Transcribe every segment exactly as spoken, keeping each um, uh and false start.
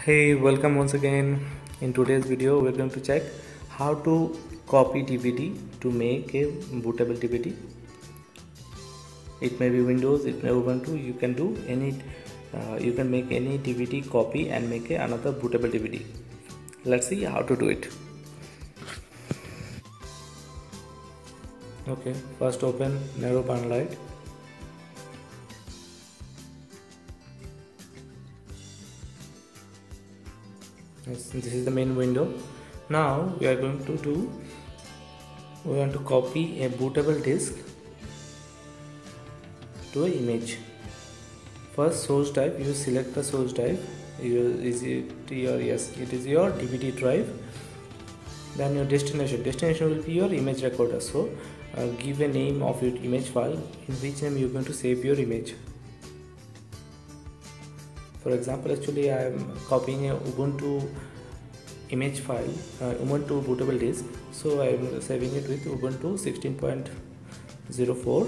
Hey, welcome once again. In today's video, we're going to check how to copy D V D to make a bootable D V D. It may be Windows, it may be Ubuntu. You can do any, uh, you can make any D V D copy and make a, another bootable D V D. Let's see how to do it. Okay, first open Nero Light. This is the main window. Now we are going to do, we want to copy a bootable disk to an image. First, source type, you select the source type. You, is it your, yes, it is your D V D drive. Then your destination, destination will be your image recorder. So uh, give a name of your image file, in which name you are going to save your image. For example, actually I am copying a Ubuntu image file, uh, Ubuntu bootable disk. So I am saving it with Ubuntu sixteen point oh four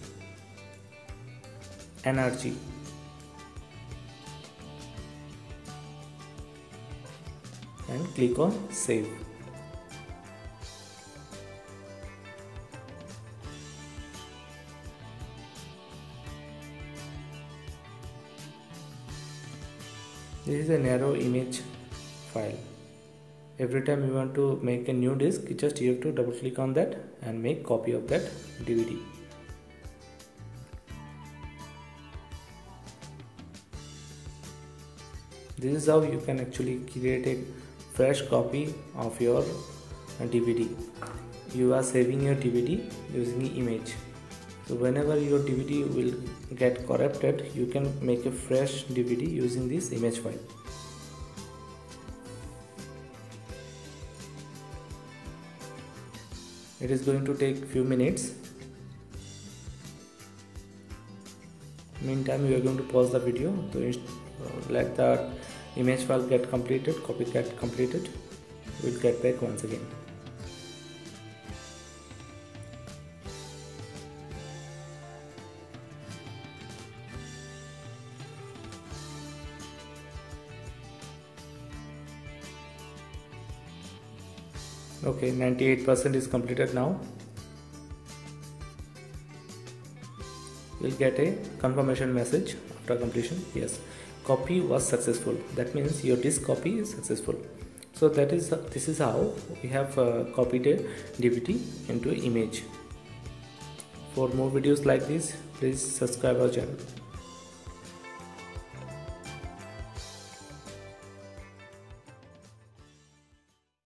N R G. And click on save. This is a Nero image file. Every time you want to make a new disk, just you have to double click on that and make copy of that D V D. This is how you can actually create a fresh copy of your D V D. You are saving your D V D using the image. So whenever your D V D will get corrupted, you can make a fresh D V D using this image file. It is going to take few minutes. Meantime, you are going to pause the video to let the image file get completed, copy get completed. We'll get back once again. Okay, ninety-eight percent is completed now. You'll get a confirmation message after completion. Yes, copy was successful. That means your disk copy is successful. So that is this is how we have uh, copied a D V D into image. For more videos like this, please subscribe our channel.